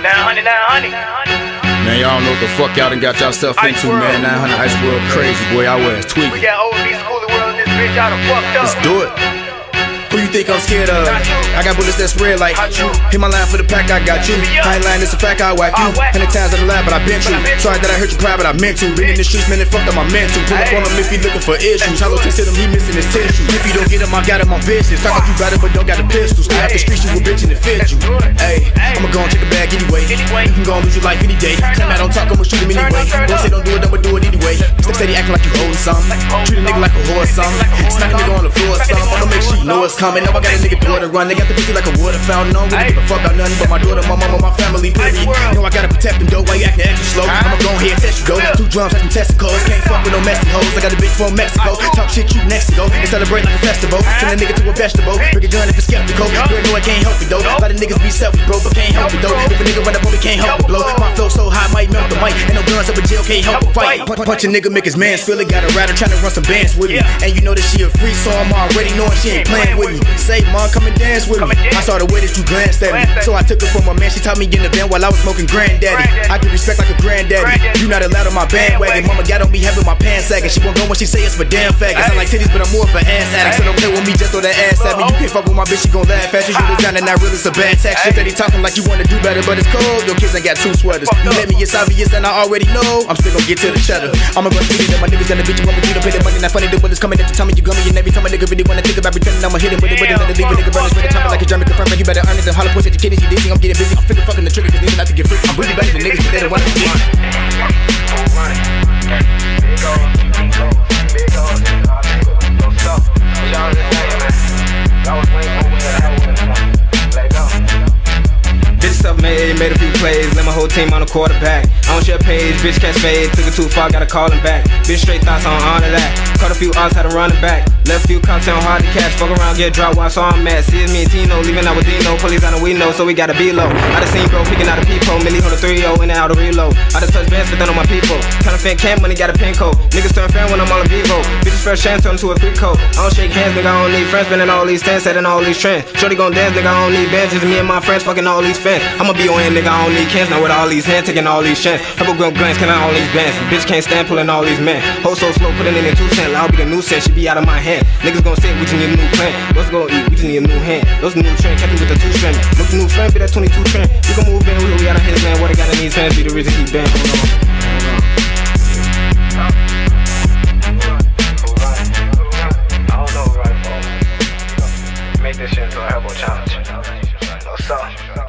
Man, y'all know what the fuck y'all done got yourself into, man. 900 Ice World crazy, boy. Y'all was tweaking. We got OB school the world in this bitch, y'all done fucked up. Let's do it. Who you think I'm scared of? I got bullets that spread like you. Hit my line for the pack, I got you. I ain't lying, it's a fact, I whack you. 100 times in the lab, but I been true. Sorry that I hurt your pride, but I meant to. Been in the streets, man, it fucked up my mental. Pull up on him if he looking for issues. Hollow to him, he missing his tissue. If he don't get him, I got him on business. Talk like you got it, but don't got a pistol. Stay out the streets, you a bitch and it fit you. Ayy, I'ma go and take a bag anyway. You can go and lose your life any day. Claim I don't talk, I'ma shoot him anyway. Don't say don't do it, I'ma do it anyway. Step steady acting like you holding something. Treat a nigga like a whore or something. Smack a nigga on the floor or something. I'ma make sure you know it's coming. Now I got a nigga to run. They got the pussy like a water fountain. I don't really give a fuck about nothing but my daughter, my mama, my family, period. You know I gotta protect them, though. Why you acting extra slow? I'ma go ahead and test you, go. 2 drums, some testicles. Can't fuck with no messy hoes. I got a bitch from Mexico. Talk shit, you next to go. And celebrate like a festival. Turn a nigga to a vegetable. Bring a gun if it's skeptical. You know I can't help it, though. A lot of niggas be selfish, bro, but can't help it, though. If a nigga run up on me, can't help it, blow. My flow so high, might melt the mic. Ain't no guns up in jail, can't help it fight. Punch a nigga, make his man feel it. Got a rider trying to run some bands with me. And you know that she a freak, so I'm already knowing she ain't playing with me. Say, mom, come and dance with me. I saw the way that you glanced at me, so I took it from my man. She taught me in the band while I was smoking granddaddy. I give respect like a granddaddy. You not allowed on my bandwagon. Mama got on me having my pants sagging. She won't go when she say it's for damn faggots. I like titties, but I'm more of an ass addict. So don't play with me, just throw that ass at me. You can't fuck with my bitch, she gon' laugh at you. You design and not real, it's a bad tax. Shit that he talking like you wanna do better, but it's cold. Your kids ain't got 2 sweaters. You let me, it's obvious, and I already know. I'm still gon' get to the cheddar. I'ma run speedy, then my niggas gonna beat you up with you to pay the money. Not funny, the bullets coming at the time you gummy. And every time a nigga really wanna think about pretending I'ma hit him with it, but then leave a nigga burning with the time like a German confirm. You better earn it, then holler push at your kiddies. You think I'm getting busy? I'm finna fucking the trigger, cause these not to get free. I'm really better than niggas, but they don't want to be. Bitch self-made, made a few plays, let my whole team on the quarterback. I don't share page, bitch catch fade, took it too far, gotta call him back. Bitch straight thoughts on honor that. Caught a few odds, had to run it back. Left few cops sound hard to catch, fuck around, get dropped, watch all I'm mad. See it's me and Tino, leaving out with Dino. Police out and we know, so we gotta be low. I done seen bro picking out a peephole, Millie hold a 3-0, in and out of reload. I done touch bands, but done on my people. Counterfeit camp money, got a pin code. Niggas turn fan when I'm all in vivo. Bitches first chance, turn to a free code. I don't shake hands, nigga, I don't need friends. Spending all these stands, setting all these trends. Shorty gon' dance, nigga, I don't need bands. Just me and my friends, fucking all these fans. I'ma be on nigga, I don't need cans. Now with all these hands, taking all these chance. Couple gun glance, killing all these bands. Bitch can't stand pulling all these men. Hoe so slow, putting in their 2 cents. I'll be the new cent, she be out of my hand. Niggas gon' say we just need a new plan. What's gon' eat? We just need a new hand. Those new trend, kept me with the 2 strand. Look the new friend, be that 22 trend. You can move in, we out of his man. What I got in these hands, be the reason he banned. Hold on. Make this shit into a herbal challenge. What's up?